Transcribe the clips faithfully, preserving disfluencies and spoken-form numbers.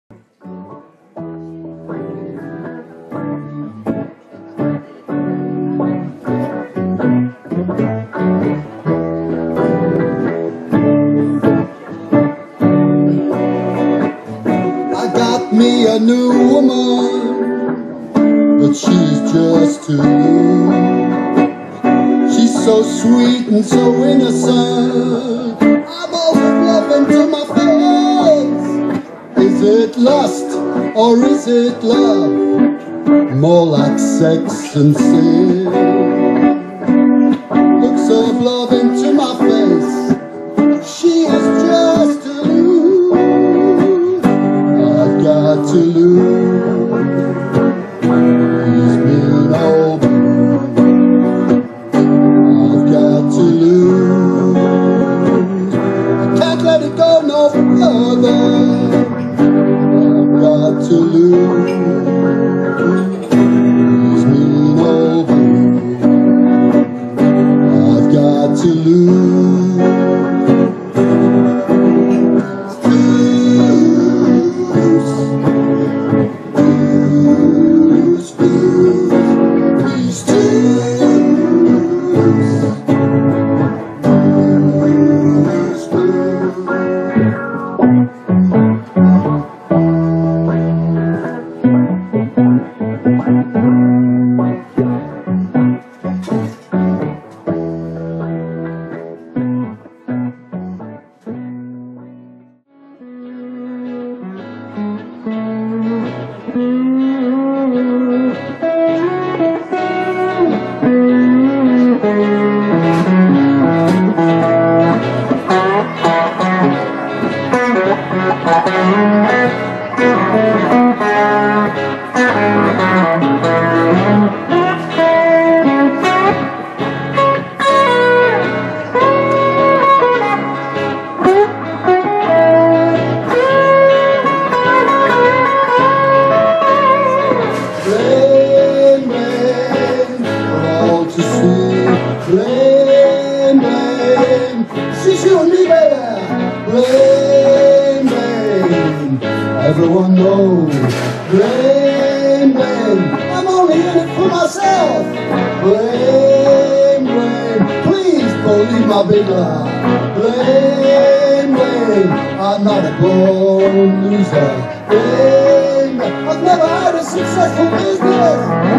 I got me a new woman, but she's just too loose. She's so sweet and so innocent, I'm overflowing to my face. Is it lust or is it love? More like sex and sin. Looks of love into my face, she is just too loose. I've got to lose these mean old blues. I've got to lose. I can't let it go no further. I've got to lose these mean old blues. I've got to lose. Blame, blame, she's you and me, baby. Blame, blame, everyone knows. Blame, blame, I'm only in it for myself. Blame, blame, please believe my big lie. Blame, blame, I'm not a born loser. Blame, I've never had a successful business.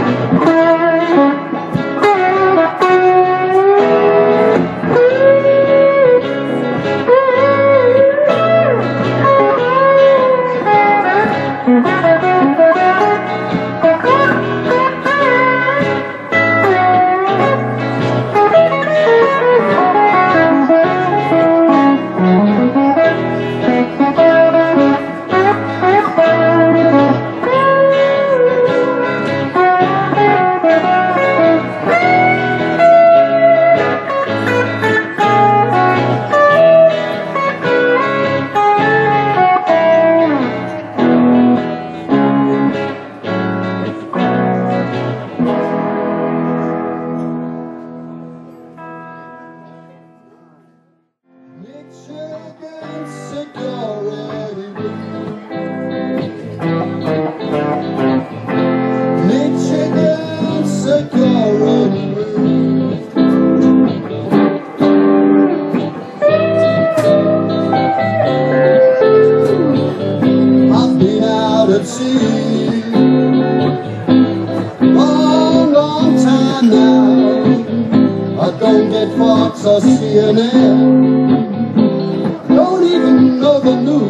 Long, long time now, I don't get Fox or C N N, don't even know the news.